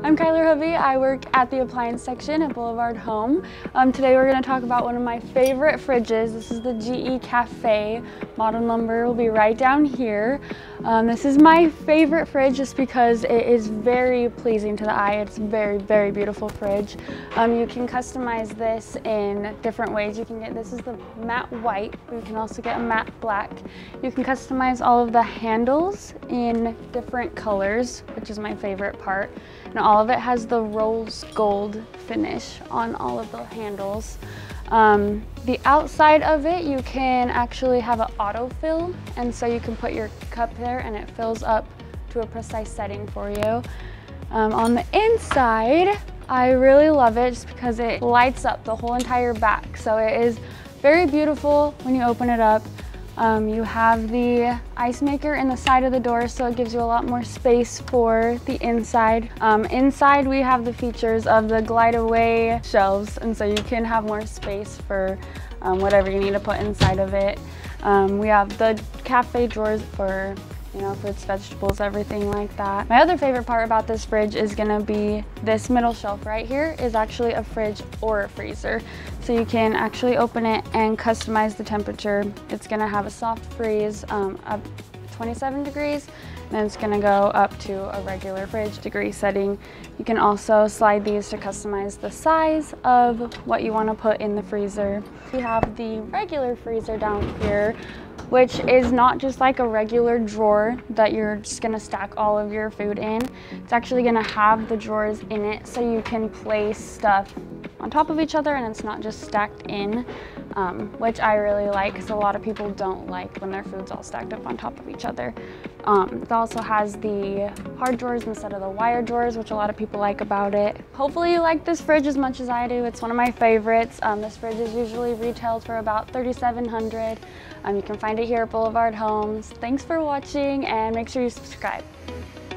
I'm Kyler Hovey. I work at the appliance section at Boulevard Home. Today we're going to talk about one of my favorite fridges. This is the GE Cafe. Model number will be right down here. This is my favorite fridge just because it is very pleasing to the eye. It's a very, very beautiful fridge. You can customize this in different ways. You can get, this is the matte white, but you can also get a matte black. You can customize all of the handles in different colors, which is my favorite part. And all of it has the rose gold finish on all of the handles. The outside of it, you can actually have an autofill, and so you can put your cup there and it fills up to a precise setting for you. On the inside, I really love it just because it lights up the whole entire back. So it is very beautiful when you open it up. You have the ice maker in the side of the door, so it gives you a lot more space for the inside. Inside we have the features of the glide away shelves, and so you can have more space for whatever you need to put inside of it. We have the cafe drawers for fruits, vegetables, everything like that. My other favorite part about this fridge is gonna be this middle shelf right here is actually a fridge or a freezer. So you can actually open it and customize the temperature. It's gonna have a soft freeze up 27 degrees, and it's gonna go up to a regular fridge degree setting. You can also slide these to customize the size of what you wanna put in the freezer. We have the regular freezer down here, which is not just like a regular drawer that you're just gonna stack all of your food in. It's actually gonna have the drawers in it so you can place stuff on top of each other and it's not just stacked in, which I really like because a lot of people don't like when their food's all stacked up on top of each other. It also has the hard drawers instead of the wire drawers, which a lot of people like about it. Hopefully you like this fridge as much as I do. It's one of my favorites. This fridge is usually retailed for about $3,700. You can find it here at Boulevard Homes. Thanks for watching and make sure you subscribe.